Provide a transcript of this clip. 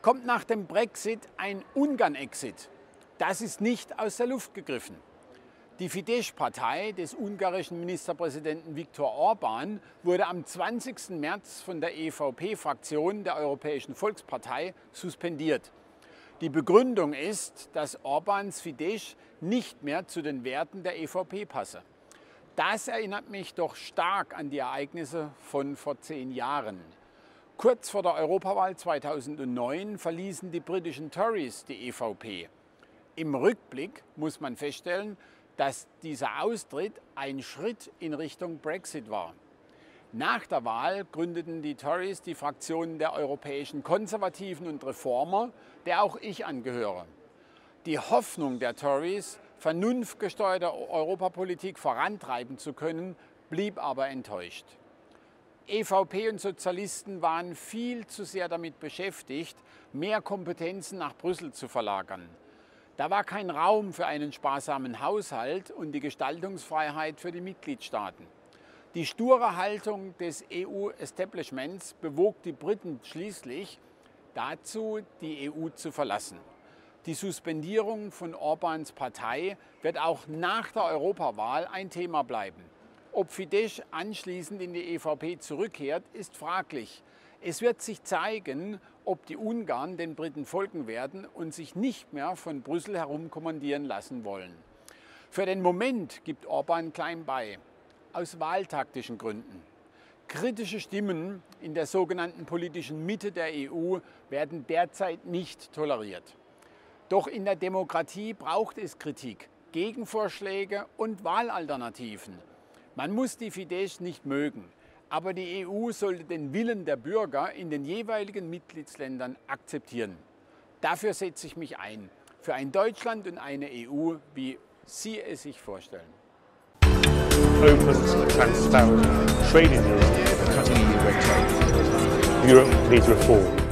Kommt nach dem Brexit ein Ungarn-Exit? Das ist nicht aus der Luft gegriffen. Die Fidesz-Partei des ungarischen Ministerpräsidenten Viktor Orbán wurde am 20. März von der EVP-Fraktion der Europäischen Volkspartei suspendiert. Die Begründung ist, dass Orbáns Fidesz nicht mehr zu den Werten der EVP passe. Das erinnert mich doch stark an die Ereignisse von vor 10 Jahren. Kurz vor der Europawahl 2009 verließen die britischen Tories die EVP. Im Rückblick muss man feststellen, dass dieser Austritt ein Schritt in Richtung Brexit war. Nach der Wahl gründeten die Tories die Fraktion der Europäischen Konservativen und Reformer, der auch ich angehöre. Die Hoffnung der Tories, vernunftgesteuerte Europapolitik vorantreiben zu können, blieb aber enttäuscht. EVP und Sozialisten waren viel zu sehr damit beschäftigt, mehr Kompetenzen nach Brüssel zu verlagern. Da war kein Raum für einen sparsamen Haushalt und die Gestaltungsfreiheit für die Mitgliedstaaten. Die sture Haltung des EU-Establishments bewog die Briten schließlich dazu, die EU zu verlassen. Die Suspendierung von Orbáns Partei wird auch nach der Europawahl ein Thema bleiben. Ob Fidesz anschließend in die EVP zurückkehrt, ist fraglich. Es wird sich zeigen, ob die Ungarn den Briten folgen werden und sich nicht mehr von Brüssel herumkommandieren lassen wollen. Für den Moment gibt Orbán klein bei, aus wahltaktischen Gründen. Kritische Stimmen in der sogenannten politischen Mitte der EU werden derzeit nicht toleriert. Doch in der Demokratie braucht es Kritik, Gegenvorschläge und Wahlalternativen. Man muss die Fidesz nicht mögen. Aber die EU sollte den Willen der Bürger in den jeweiligen Mitgliedsländern akzeptieren. Dafür setze ich mich ein. Für ein Deutschland und eine EU, wie Sie es sich vorstellen. Open, transparent, trade in Europe, cutting EU red tape. Europe needs reform.